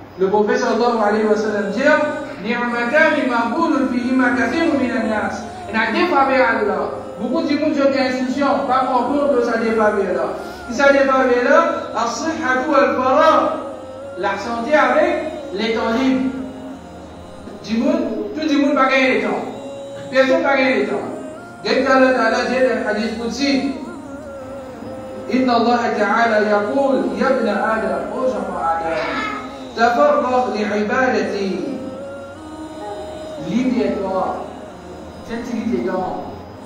Le prophète sallallahu alayhi wa sallam dit Ni'matani maqbulun fihima kathirun minan nas. Il a défavé Allah. Beaucoup de monde ont instruction par rapport de sa défavé là. Il s'est défavé là, as-sihhatu wal faragh. La santé avec les temps libres. Tout le monde pas gagner les temps. Personne pas gagner les temps. قال تعالى جاء الحديث القدسي إن الله تعالى يقول يا ابن آدم أوجب آدم تفرغ لعبادتي libère-toi tiens tes dents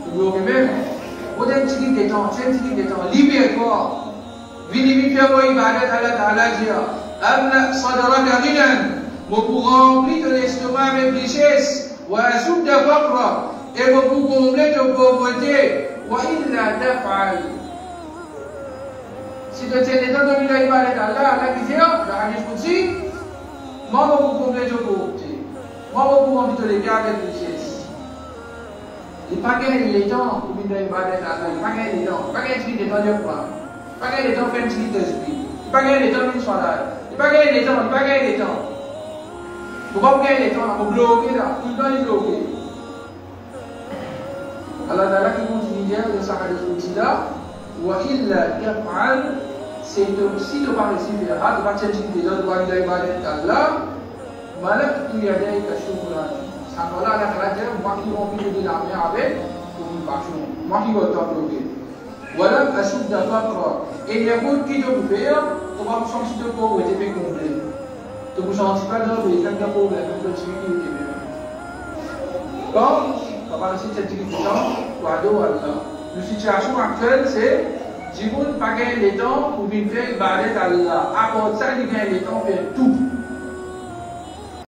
libère-toi vini faire ibadat Allah Ta'ala dia amna sadraka ghinan pour remplir ton estomac avec richesse wa asudda faqra et pour combler ta pauvreté wa illa taf'al si tu tiens les dents de l'ibadat Allah Allah dit dans hadith qudsi moi pour combler ta pauvreté moi pour remplir les gars avec richesse. Il n'y a pas les temps pour venir ibadat Allah, il n'y a pas les temps, il n'y a pas les temps de quoi, il n'y a pas les temps de faire un d'esprit, il n'y a pas les temps de soirée, il n'y a pas les temps, il n'y a pas les temps. Pourquoi vous gagnez les temps? Vous bloquez là, tout le temps il bloqué. Allah Ta'ala qui continue de dire de sa hadith là, wa illa yaf'al, c'est si tu vas réussir à tu vas changer les gens, tu vas venir ibadat Allah, malak tu yadayka shukran. Voilà la caractère, moi qui m'en fiche de l'armée avec, pour une passion, moi qui vais t'en bloquer. Voilà la soupe d'affaires. Et il y a beaucoup qui te vous faire, tu vas vous sentir de pauvreté mais complet. Tu ne vous sentez pas dans les gens de problème, tu vas te dire. Comme, on va essayer de se dire la situation actuelle, c'est, je ne pas gagner les temps pour venir faire ibadat Allah. À part ça, il gagne les temps pour faire tout.